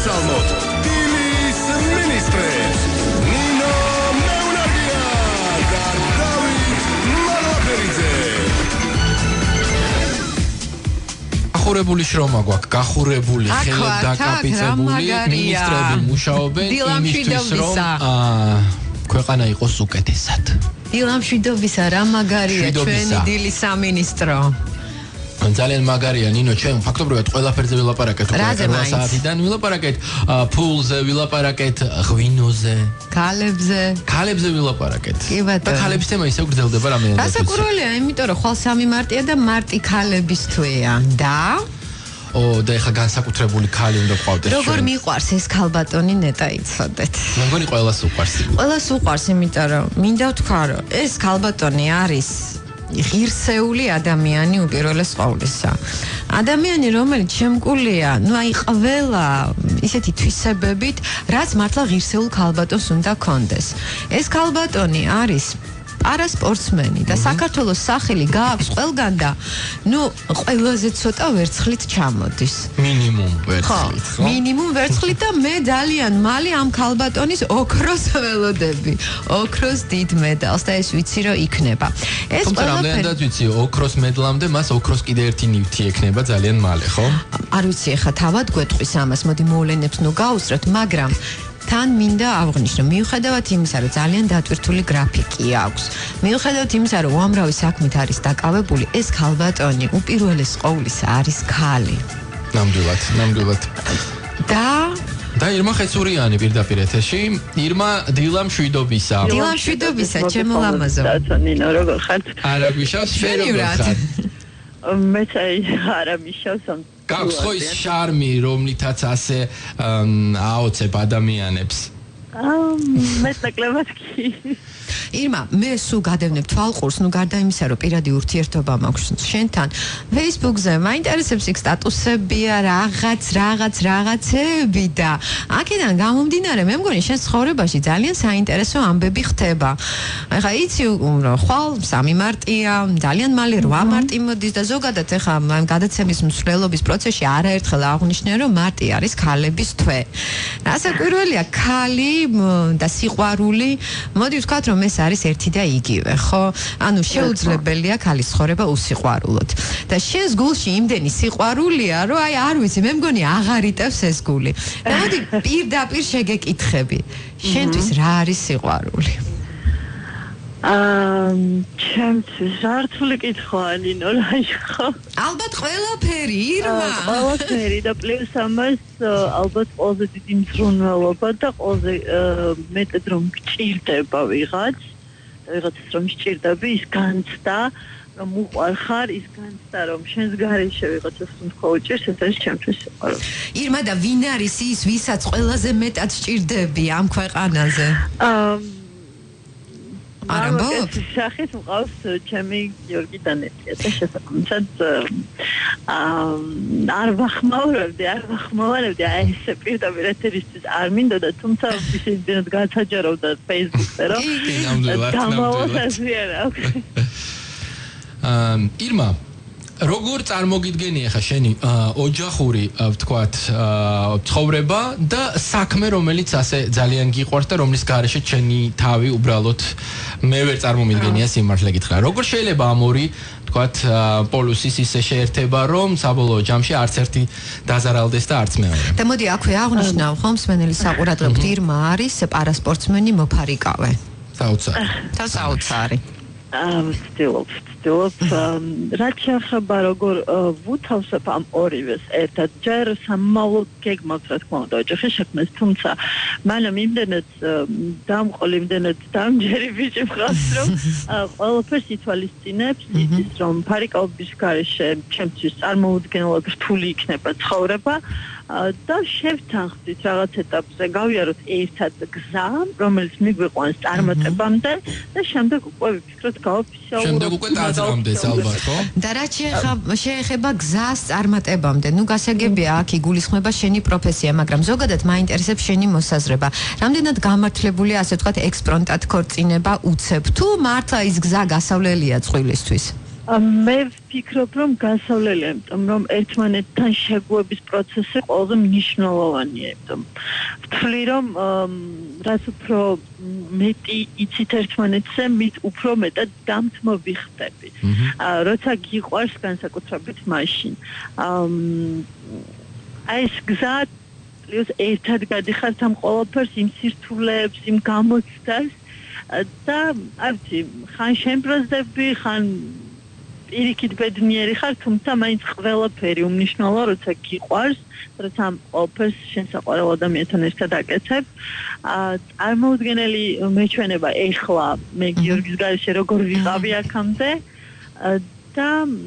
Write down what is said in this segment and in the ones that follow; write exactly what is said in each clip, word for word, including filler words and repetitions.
მოგესალმოთ დილის მინისტრებს ნინო მეუნარგია და დავით მალვაფერიძე. გახურებული შრომა გვაქვს, გახურებული, ხელად დაკაპიცებული მინისტრები მუშაობენ იმისთვის, რომ ქვეყანა იყოს უკეთესად. დილამშვიდობისა, რა მაგარია ჩვენი დილის სამინისტრო. ძალიან მაგარია ნინო, ჩვენ ფაქტობრივად ყველაფერზე ვილაპარაკეთ, ყველა საათიდან ვილაპარაკეთ, ფულზე ვილაპარაკეთ, ღვინოზე, ქალებზე, ქალებზე ვილაპარაკეთ. კი ბატონო. და ქალების თემა ისევ გრძელდება რამდენად. გასაკურველია, იმიტომ რომ ხვალ სამი მარტია და მარტი ქალების თვეა. და ო, და ეხა განსაკუთრებული ქალი უნდა ყავდეს ჩვენ. როგორ მიყვარს ეს ქალბატონი ნეტა იცოდეთ. მე მგონი ყველას უყვარს. ყველას უყვარს, იმიტომ რომ მინდა ვთქვა, რომ ეს ქალბატონი არის ღირსეული ადამიანი უპირველეს ყოვლისა. ადამიანი, რომელიც შემკულია, ну აი ყველა ისეთი თვისებებით, რაც მართლა ღირსეულ ქალბატონს უნდა კონდეს. ეს ქალბატონი არის პარასპორტსმენი და საქართველოს სახელი გააქვს ყველგან და ну ყველაზე ცოტა ვერცხლით ჩამოდის. მინიმუმ ვერცხლით. ხო, მინიმუმ ვერცხლით და მე ძალიან მალე ამ ქალბატონის ოქროს ველოდები. ოქროს დიდ მედალს და ეს ვიცი რომ იქნება. ეს თუმცა რამდენადაც ვიცი, ოქროს მედლამდე მას ოქროს კიდე ერთი ნივთი ექნება ძალიან მალე, ხო? არ ვიცი, ეხა თავად გვეტყვის ამას, მოდი მოვლენებს ნუ გავუსწროთ, მაგრამ თან მინდა აღვნიშნო, მიუხედავად იმისა, რომ ძალიან დატვირთული გრაფიკი აქვს, მიუხედავად იმისა, რომ უამრავი საქმით არის დაკავებული, ეს ქალბატონი უპირველეს ყოვლისა არის ქალი. ნამდვილად, ნამდვილად. და და ირმა ხეცურიანი პირდაპირ ეთერში. ირმა დილამშვიდობისა. დილამშვიდობისა, ჩემო ლამაზო. ნინო, როგორ ხართ? არა გვიშავს, შენ როგორ ხარ? მე წაი არა მიშავს ამ გაქვს ხო ის შარმი, რომლითაც ასე აოცებ ადამიანებს? აა მეტნაკლებად კი. ირმა, მე სულ გადავნებ თვალყურს, ну გარდა იმისა, რომ პირადი ურთიერთობა მაქვს შენთან, Facebook-ზე მაინტერესებს იქ სტატუსებია, რაღაც, რაღაც, რაღაცები და აქედან გამომდინარე, მე მგონი შენ ცხოვრებაში ძალიან საინტერესო ამბები ხდება. ეხა იცი რომ ხვალ სამი მარტია, ძალიან მალე რვა მარტი მოდის და ზოგადად ეხა გადაცემის მსვლელობის პროცესში არაერთხელ აღვნიშნე, რომ მარტი არის ქალების თვე. რასაკვირველია, ქალი და სიყვარული, მოდი ვთქვათ, რომ ეს არის ერთი და იგივე, ხო? ანუ შეუძლებელია ქალის ცხოვრება უსიყვარულოდ. და შენს გულში იმდენი სიყვარულია, რომ აი არ ვიცი, მე მგონი აღარ იტევს ეს გული. და მოდი პირდაპირ შეგეკითხები. შენთვის რა არის სიყვარული? აა, ჩემთვის რთული კითხვაა, ნინო, რა იყო? ალბათ ყველაფერი, ირმა. ყველაფერი და პლუს ამას ალბათ ყველაზე დიდი მზრუნველობა და ყველაზე მეტად რომ გჭირდება ვიღაც, ვიღაცას რომ სჭირდები, ის განცდა, რომ უყვარხარ, ის განცდა, რომ შენს გარეშე ვიღაცას უნდა უჭირს, ეს არის ჩემთვის სიყვარული. ირმა, და ვინ არის ის, ვისაც ყველაზე მეტად სჭირდები ამ ქვეყანაზე? აა არ ამბობ? სახით მყავს ჩემი გიორგი დანეტია და შესაბამისად აა არ ვახმაურებდი, არ ვახმაურებდი აი ესე პირდაპირ ეთერისთვის არ მინდოდა, თუმცა ისედაც გასაჯაროვდა Facebook-ზე, რომ დამავასაზრიერა. აა ირმა, როგორ წარმოგიდგენი ახლა შენი ოჯახური ვთქვათ ცხოვრება და საქმე, რომელიც ასე ძალიან გიყვარს და რომლის გარეშე ჩენი თავი უბრალოდ მე ვერ წარმომიდგენია სიმართლე გითხრა. როგორ შეიძლება ამ ორი ვთქვათ პოლუსის ისე შეერთება, რომ საბოლოო ჯამში არც ერთი დაზარალდეს და არც მეორე. და მოდი აქვე აღვნიშნავ, ხომ მსმენელი საყურადღებოდ, ირმა არის პარასპორტსმენი მოფარიკავე. საოცარი. საოცარი. აა ვცდილობ, ვცდილობ, რაც შეეხება როგორ ვუთავსებ ამ ორივეს ერთად, ჯერ სამმავლო გეგმავს, რა თქმა უნდა, ოჯახის შექმნას, თუმცა მანამ იმდენად დამყოლი, იმდენად დამჯერი ბიჭი მყავს, რომ ყველაფერს ითვალისწინებს, იცის, რომ ფარიკაობის გარეშე ჩემთვის წარმოუდგენლად რთული იქნება ცხოვრება. და შევთანხმდით რაღაც ეტაპზე, გავიაროთ ერთად გზა, რომელიც მიგვიყვანს წარმატებამდე და შემდეგ უკვე ვფიქროთ გავაფიქსიროთ. შემდეგ უკვე დაძრამდეს ალბათ, ხო? და რა შეეხება გზას წარმატებამდე? ნუ გასაგებია აქ იგულისხმება შენი პროფესია, მაგრამ ზოგადად მაინტერესებს შენი მოსაზრება. რამდენად გამართლებულია, ასე ვთქვათ, ექსპრონტად ქორწინება უცებ თუ მართლა ის გზა გასავლელია წყვილისთვის? მე ვფიქრობ, რომ გასავლელია, იმიტომ რომ ერთმანეთთან შეგუების პროცესი ყველაზე მნიშვნელოვანია, იმიტომ ვთვლი, რომ რაც უფრო მეტი იცით ერთმანეთზე, მით უფრო მეტად დამთმობი ხდები. როცა გიყვარს განსაკუთრებით მაშინ. აი ეს გზა პლუს ერთად გადიხართ ამ ყველაფერს, იმ სირთულეებს, იმ გამოცდას და არ ვიცი, ხან შემბრაზდები, ხან პირიქით ბედნიერი ხარ, თუმცა მაინც ყველაფერი უმნიშვნელოა, როცა გიყვარს, როცა ამ ყველაფერს შენ საყვარელ ადამიანთან ერთად აკეთებ. წარმოუდგენელი მეჩვენება ეხლა მე გიორგის გარეშე როგორ ვიყავი აქამდე და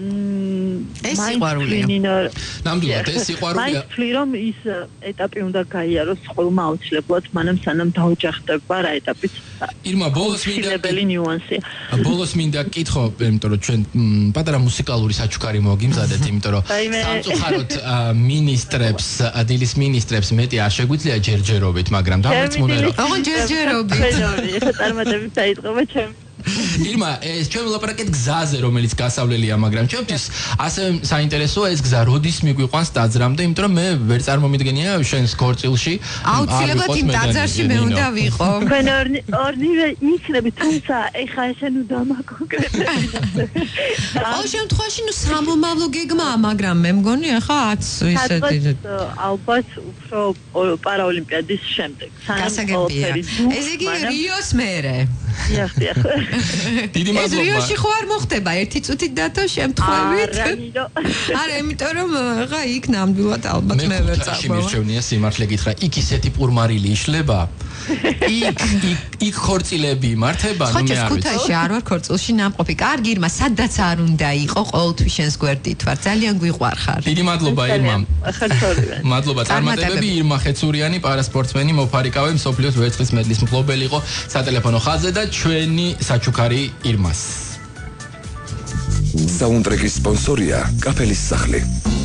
ეს სიყვარულია. ნამდვილად ეს სიყვარულია. მაინც ვთვლი, რომ ის ეტაპი უნდა გაიაროს ხოლმე აუცილებლად, მანამ სანამ დაუჯახდება რა ეტაპიც. ირმა, ბოლოს მინდა ნიუანსია. ბოლოს მინდა კითხო, იმიტომ რომ ჩვენ პატარა მუსიკალური საჩუქარი მოგიმზადეთ, იმიტომ რომ სამწუხაროდ მინისტრებს, დილის მინისტრებს მეტი არ შეგვიძლია ჯერჯერობით, მაგრამ დამრეცმუნე რომ ოღონდ ჯერჯერობით. ეხლა წარმატებით დაიწყება ჩემ ირმა, ეს ჩვენ ვლაპარაკეთ გზაზე, რომელიც გასავლელია, მაგრამ ჩემთვის ასევე საინტერესოა ეს გზა, როდის მიგვიყვანს დაძრამდე, იმიტომ რომ მე ვერ წარმომიდგენია შენს ქორწილში აუცილებლად იმ დაძარში მე უნდა ვიყო. თქვენ ორნივე იქნები, თუმცა ეხლა შენ უნდა მაგონკრეტები. ყოველ შემთხვევაში ნუ სამომავლო გეგმაა, მაგრამ მე მგონი ახლა ათს ისეთი ალბათ უფრო პარაოლიმპიადის შემდეგ. გასაგებია. ეს იგი რიოს მერე. დიახ, დიახ. დიდი მადლობა. ეს რიოში ხო არ მოხდება ერთი წუთით დათო შემთხვევით? არა, იმიტომ რომ ხა იქ ნამდვილად ალბათ მე ვერ წავ. მე მირჩევნია სიმართლე გითხრა, იქ ისეთი პურმარილი იშლება. იქ იქ ხორცილები მართება, ნუ მე არ ვიცი. ხოჭოს არ ვარ ქორწილში ნამყოფი. კარგი ირმა, სადაც არ უნდა იყო, ყოველთვის შენს გვერდით ვარ. ძალიან გვიყვარხარ. დიდი მადლობა ირმა. ახალწლოვანი. მადლობა წარმატებები ირმა ხეცურიანი, პარასპორტსმენი, მოფარიკავე, მსოფლიოს ვერცხლის მედლის მფლობელი იყო სატელეფონო ხაზზე და ჩვენი საჩუქარი ირმას. საუნდტრეკის სპონსორია კაფელის სახლი.